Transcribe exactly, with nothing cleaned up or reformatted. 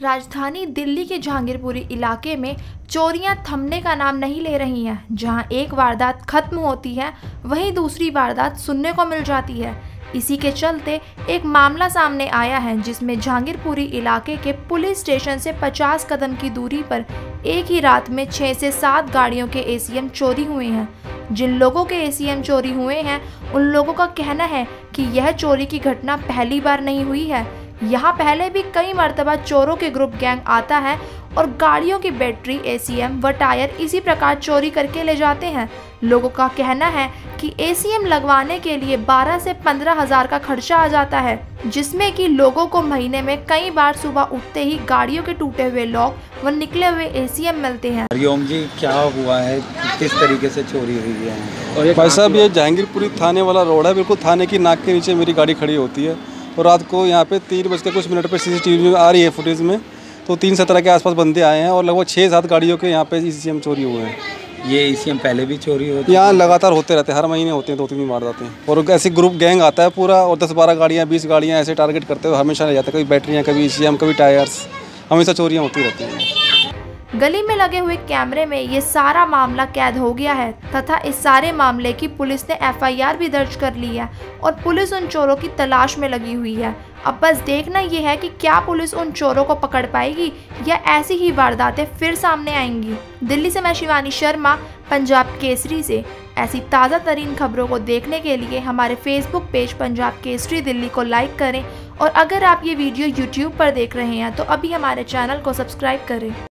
राजधानी दिल्ली के जहांगीरपुरी इलाके में चोरियां थमने का नाम नहीं ले रही हैं। जहां एक वारदात खत्म होती है वहीं दूसरी वारदात सुनने को मिल जाती है। इसी के चलते एक मामला सामने आया है जिसमें जहांगीरपुरी इलाके के पुलिस स्टेशन से पचास कदम की दूरी पर एक ही रात में छः से सात गाड़ियों के ए सी एम चोरी हुए हैं। जिन लोगों के ए सी एम चोरी हुए हैं उन लोगों का कहना है कि यह चोरी की घटना पहली बार नहीं हुई है। यहाँ पहले भी कई मर्तबा चोरों के ग्रुप गैंग आता है और गाड़ियों की बैटरी, ए सी एम व टायर इसी प्रकार चोरी करके ले जाते हैं। लोगों का कहना है कि ए सी एम लगवाने के लिए बारह से पंद्रह हजार का खर्चा आ जाता है, जिसमें कि लोगों को महीने में कई बार सुबह उठते ही गाड़ियों के टूटे हुए लॉक व निकले हुए ए सी एम मिलते हैं। हरिओम जी, क्या हुआ है, किस तरीके से चोरी हुई है? भाई साहब, ये जहांगीरपुरी थाने वाला रोड है। बिल्कुल थाने की नाक के नीचे मेरी गाड़ी खड़ी होती है और रात को यहाँ पे तीन बज के कुछ मिनट पर सी सी टी वी में आ रही है फुटेज में, तो तीन सत्रह के आसपास बंदे आए हैं और लगभग छः सात गाड़ियों के यहाँ पे ई सी एम चोरी हुए हैं। ये ई सी एम पहले भी चोरी होती है? यहाँ लगातार होते रहते हैं, हर महीने होते हैं, दो तीन दिन मार जाते हैं। और ऐसे ग्रुप गैंग आता है पूरा और दस बारह गाड़ियाँ बीस गाड़ियाँ ऐसे टारगेट करते हुए हमेशा ले जाते हैं। कभी बैटरियाँ, कभी ई सी एम, कभी टायर्स, हमेशा चोरियाँ होती रहती हैं। गली में लगे हुए कैमरे में ये सारा मामला कैद हो गया है तथा इस सारे मामले की पुलिस ने एफ आई आर भी दर्ज कर ली है और पुलिस उन चोरों की तलाश में लगी हुई है। अब बस देखना ये है कि क्या पुलिस उन चोरों को पकड़ पाएगी या ऐसी ही वारदातें फिर सामने आएंगी। दिल्ली से मैं शिवानी शर्मा, पंजाब केसरी से ऐसी ताज़ा तरीन खबरों को देखने के लिए हमारे फेसबुक पेज पंजाब केसरी दिल्ली को लाइक करें और अगर आप ये वीडियो यूट्यूब पर देख रहे हैं तो अभी हमारे चैनल को सब्सक्राइब करें।